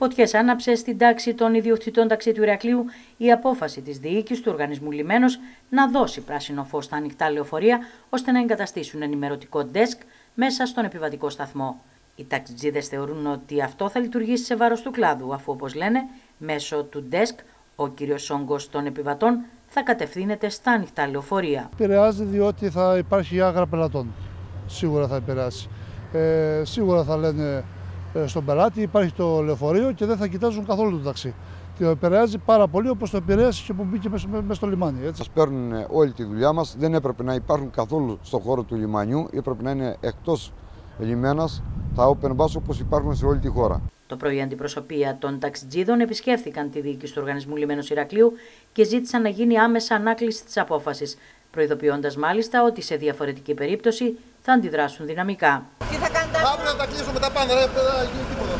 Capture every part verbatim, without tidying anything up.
Φωτιές άναψε στην τάξη των ιδιοκτητών ταξί του Ηρακλείου η απόφαση της διοίκησης του οργανισμού Λιμένος να δώσει πράσινο φως στα ανοιχτά λεωφορεία ώστε να εγκαταστήσουν ενημερωτικό ντέσκ μέσα στον επιβατικό σταθμό. Οι ταξιτζίδες θεωρούν ότι αυτό θα λειτουργήσει σε βάρος του κλάδου, αφού, όπως λένε, μέσω του ντέσκ ο κύριος όγκος των επιβατών θα κατευθύνεται στα ανοιχτά λεωφορεία. Επηρεάζει διότι θα υπάρχει άγρα πελατών. Σίγουρα θα επηρεάσει. Ε, σίγουρα θα λένε στον πελάτη υπάρχει το λεωφορείο και δεν θα κοιτάζουν καθόλου το ταξί. Το επηρεάζει πάρα πολύ, όπως το επηρέασε και που μπήκε μέσα στο λιμάνι. Έτσι. Μας παίρνουν όλη τη δουλειά μας, δεν έπρεπε να υπάρχουν καθόλου στον χώρο του λιμανιού, έπρεπε να είναι εκτός λιμένας τα open bus όπως υπάρχουν σε όλη τη χώρα. Το πρωί, αντιπροσωπεία των ταξιτζίδων επισκέφθηκαν τη διοίκηση του οργανισμού Λιμένος Ηρακλείου και ζήτησαν να γίνει άμεσα ανάκληση της απόφασης, προειδοποιώντας μάλιστα ότι σε διαφορετική περίπτωση θα αντιδράσουν δυναμικά. Τι θα κάνετε? Αύριο να τα κλείσουμε τα πάντα, δεν θα γίνει τίποτα.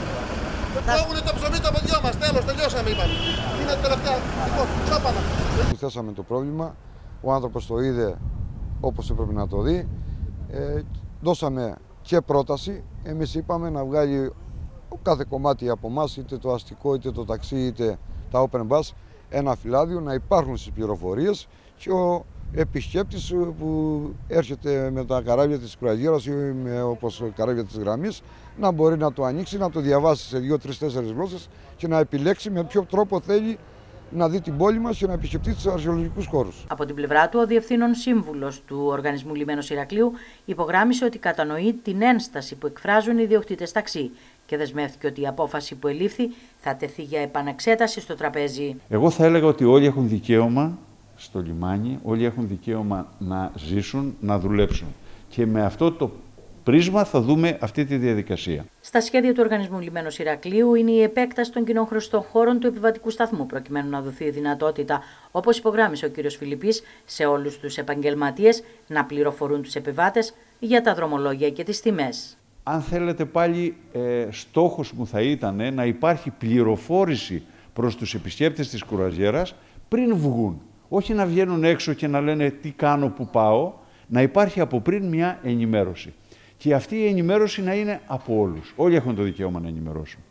Φάγουνε το ψωμί το παιδιό μας, τέλος, τελειώσαμε είπαμε. Είναι τελευταία, λοιπόν, τσόπανα. Του θέσαμε το πρόβλημα, ο άνθρωπος το είδε όπως έπρεπε να το δει. Ε, δώσαμε και πρόταση, εμείς είπαμε να βγάλει κάθε κομμάτι από εμάς, είτε το αστικό, είτε το ταξί, είτε τα open bus, ένα φυλάδιο, να υπάρχουν στις πληροφορίες και ο επισκέπτης που έρχεται με τα καράβια της κρουαζιέρας ή με, όπως καράβια της γραμμής, να μπορεί να το ανοίξει, να το διαβάσει σε δύο, τρεις, τέσσερις γλώσσες και να επιλέξει με ποιο τρόπο θέλει να δει την πόλη μας και να επισκεφτεί τους αρχαιολογικούς χώρους. Από την πλευρά του, ο Διευθύνων Σύμβουλος του Οργανισμού Λιμένος Ηρακλείου υπογράμμισε ότι κατανοεί την ένσταση που εκφράζουν οι ιδιοκτήτες ταξί και δεσμεύτηκε ότι η απόφαση που ελήφθη θα τεθεί για επανεξέταση στο τραπέζι. Εγώ θα έλεγα ότι όλοι έχουν δικαίωμα στο λιμάνι, όλοι έχουν δικαίωμα να ζήσουν, να δουλέψουν. Και με αυτό το πρίσμα θα δούμε αυτή τη διαδικασία. Στα σχέδια του Οργανισμού Λιμένος Ηρακλείου είναι η επέκταση των κοινών χρηστών χώρων του επιβατικού σταθμού, προκειμένου να δοθεί η δυνατότητα, όπως υπογράμμισε ο κ. Φιλιππής, σε όλους τους επαγγελματίες να πληροφορούν τους επιβάτες για τα δρομολόγια και τις τιμές. Αν θέλετε πάλι, ε, στόχος μου θα ήταν να υπάρχει πληροφόρηση προς τους επισκέπτες της κρουαζιέρας πριν βγουν. Όχι να βγαίνουν έξω και να λένε τι κάνω, που πάω, να υπάρχει από πριν μια ενημέρωση. Και αυτή η ενημέρωση να είναι από όλους. Όλοι έχουν το δικαίωμα να ενημερώσουν.